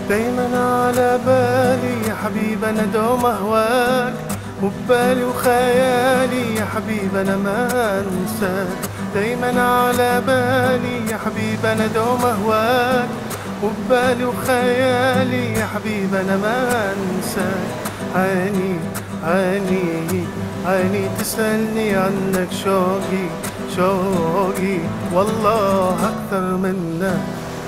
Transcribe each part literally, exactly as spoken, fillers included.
دايما على بالي يا حبيب انا دوم اهواك، وببالي وخيالي يا حبيب انا ما انساك. دايما على بالي يا حبيب انا دوم اهواك، وببالي وخيالي يا حبيب انا ما انساك. عيني عيني عيني تسألني عنك، شوقي شوقي والله اكثر منك.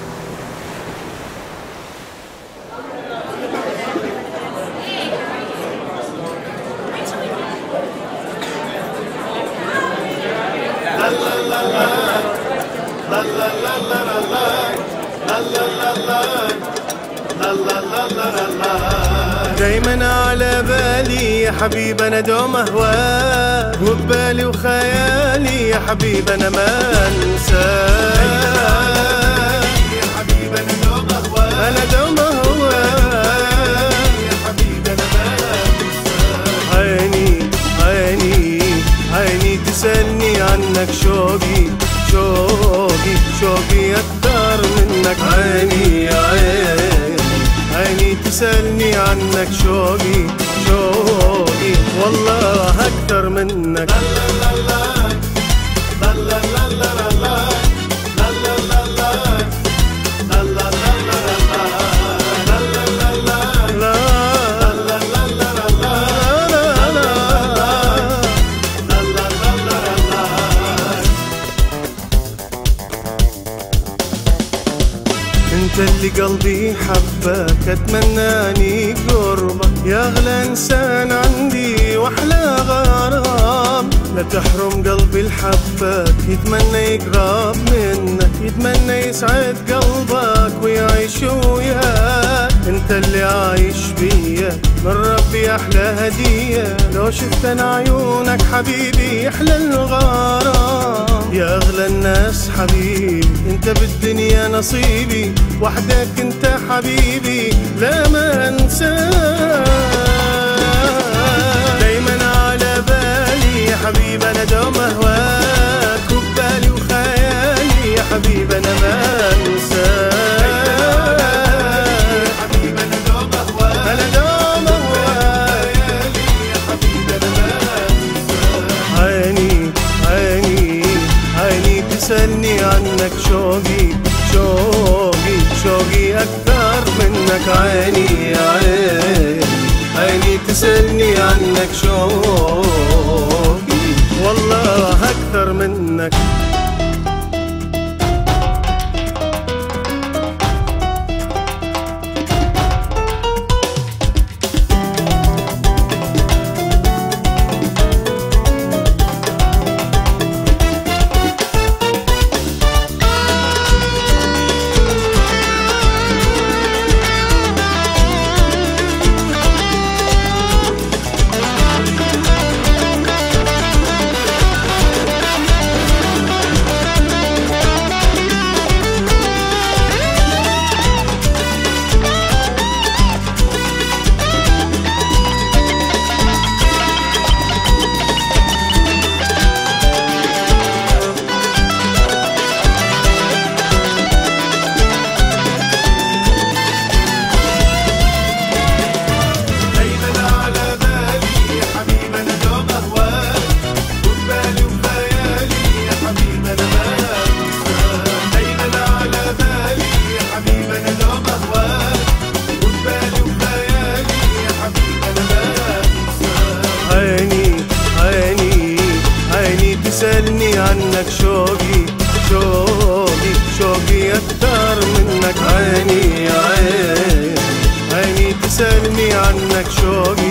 دايما على بالي يا حبيب انا دوم اهواك، وببالي وخيالي يا حبيب انا ما انساك. يا حبيب انا دوم اهواك، انا دوم اهواك يا حبيب انا ما انساك. عيني عيني عيني تسألني عنك، شوقي شوقي شوقي اكثر منك. عيني عيني عيني تسألني عنك، شوقي شوقي والله أكثر منك. انت اللي قلبي حبك، اتمناني قربك يا اغلى انسان عندي واحلى غرام. لا تحرم قلبي الحبك، يتمنى يقرب منك، يتمنى يسعد قلبك ويعيش وياك. انت اللي عايش بيا من ربي احلى هدية، لو شفت انا عيونك حبيبي يحلى الغرام. يا اغلى الناس حبيبي انت بالدنيا نصيبي، وحدك انت حبيبي لا ما انساك. دايما على بالي يا حبيب انا دوم اهواك، وببالي وخيالي يا حبيب انا ما انساك. يا حبيب انا دوم اهواك، انا دوم اهواك يا حبيب انا ما انساك. عيني عيني عيني تسألني عنك، شوقي شوقي شوقي أكثر منك. عيني عيني عيني تسألني عنك، شوقي والله أكثر منك. تسألني عنك، شوقي شوقي شوقي أكثر منك. عيني عيني عيني تسألني عنك، شوقي